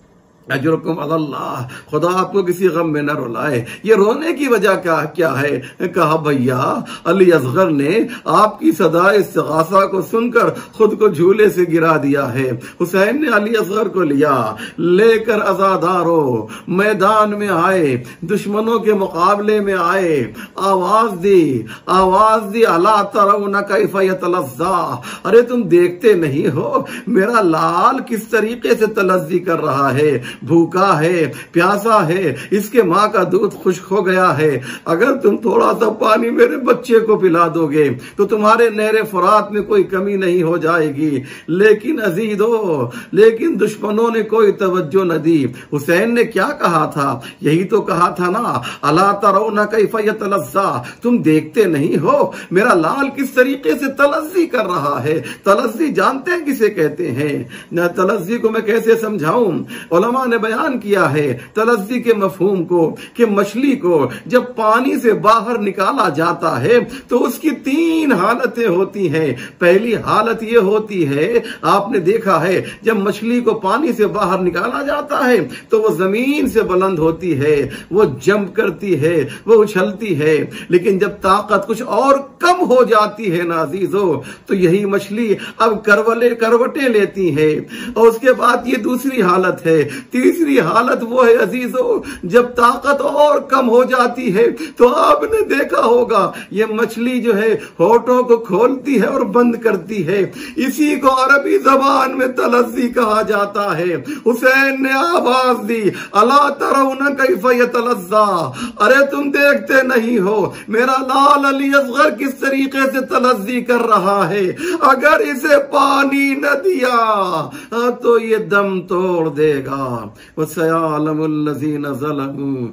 अजरुकुम अल्लाह, खुदा आपको किसी गम में न रुलाए, ये रोने की वजह क्या क्या है। कहा भैया अली असगर ने आपकी सदा इस्तिगासा को सुनकर खुद को झूले से गिरा दिया है। हुसैन ने अली असगर को लिया, लेकर अजादारो मैदान में आए, दुश्मनों के मुकाबले में आए, आवाज दी आवाज दी अला तरौना कैफ यतलज़्ज़ा, अरे तुम देखते नहीं हो मेरा लाल किस तरीके से तलज्जी कर रहा है, भूखा है, प्यासा है, इसके माँ का दूध खुश्क हो गया है। अगर तुम थोड़ा सा पानी मेरे बच्चे को पिला दोगे तो तुम्हारे नहरे फुरात में कोई कमी नहीं हो जाएगी। लेकिन अजीजो, लेकिन दुश्मनों ने कोई तवज्जो न दी। हुसैन ने क्या कहा था, यही तो कहा था ना, अला तरौना कैफ यतलज़्ज़ा, तुम देखते नहीं हो मेरा लाल किस तरीके से तलज्जी कर रहा है। तलज्जी जानते हैं किसे कहते हैं न, तलज्जी को मैं कैसे समझाऊं। उलमा ने बयान किया है तलज्जी के मफहूम को कि मछली को जब पानी से बाहर निकाला जाता है तो उसकी तीन हालतें होती हैं। पहली हालत यह होती है, आपने देखा है जब मछली को पानी से बाहर निकाला जाता है तो वो जमीन से बुलंद होती है, वो जंप करती है, वो उछलती है। लेकिन जब ताकत कुछ और कम हो जाती है ना अजीजों, तो यही मछली अब करवले करवटे लेती है। और उसके बाद ये दूसरी हालत है, तीसरी हालत वो है अजीजों, जब ताकत और कम हो जाती है तो आपने देखा होगा ये मछली जो है होठों को खोलती है और बंद करती है। इसी को अरबी जबान में तलज्जी कहा जाता है। हुसैन ने आवाज दी, अला तरौना कैफ यतलज्जा, अरे तुम देखते नहीं हो मेरा लाल अली असगर किस तरीके से तलज्जी कर रहा है। अगर इसे पानी न दिया तो ये दम तोड़ देगा। वसयअलमुल लज़ीना ज़लमू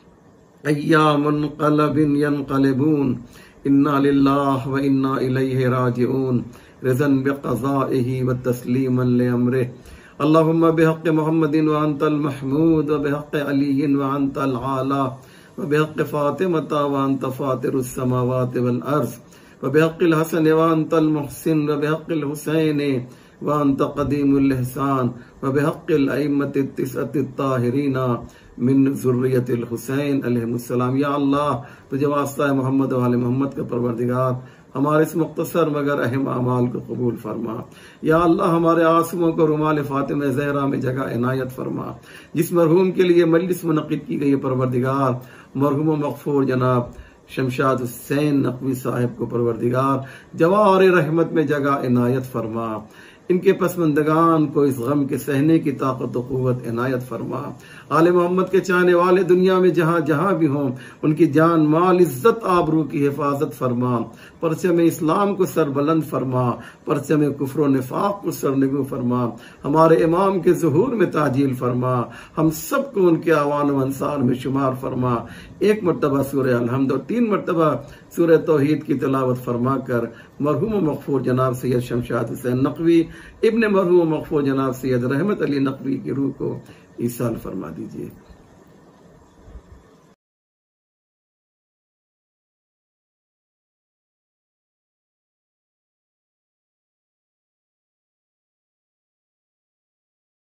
अय्या मुनक़लबिन यनक़लिबून इन्ना लिल्लाहि व इन्ना इलैहि राजिऊन रिज़न बिक़ज़ाइहि व तस्लीमन लिअम्रिहि अल्लाहुम्मा बिहक़्क़ि मुहम्मदिन व अंतल महमूद व बिहक़्क़ि अलीय्यिन व अंतल आला व बिहक़्क़ि फ़ातिमता व अंत फ़ातिरुस समावाति वल अर्ज़ व बिहक़्क़िल हसन व अंतल मुहसिन व बिहक़्क़िल हुसैन व अंत क़दीमुल इहसान व बिहक़्क़िल अइम्मति तिसअति ताहिरीना मिन ज़ुर्रियतिल हुसैन अलैहिमुस्सलाम। या अल्लाह, तुझे वास्ता है मोहम्मद व आले मोहम्मद का परवरदिगार, हमारे इस मुख्तसर मगर अहम अमाल को कबूल फरमा। या अल्लाह, हमारे आंसुओं को रुमाल फातिमा ज़हरा में जगह इनायत फरमा। जिस मरहूम के लिए मजलिस मुनक़िद की गई परवरदिगार, मरहूम मग़फ़ूर जनाब शमशाद हुसैन नक़वी साहिब को परवरदिगार जवार रहमत में जगह इनायत फरमा। इनके पसमंदगान को इस गम के सहने की ताकत व क़ुव्वत इनायत फरमा। आले मोहम्मद के चाहने वाले दुनिया में जहाँ जहाँ भी हों, उनकी जान माल इज्जत आबरू की हिफाजत फरमा। परचम इस्लाम को सरबलंद फरमा, परचम कुफ्र निफाक को सरनगू फरमा। हमारे इमाम के ज़ुहूर में ताजील फरमा, हम सबको उनके आवान व अंसार में शुमार फरमा। एक मरतबा सूरह अलहम्द और तीन मरतबा सूरह तौहीद की तिलावत फरमा कर मरहूम मग़फ़ूर जनाब सैयद शमशाद हुसैन नक़वी इब्ने मरहूम मग़फ़ूर जनाब सैयद रहमत अली नक़वी की रूह को ईसाल फरमा दीजिए।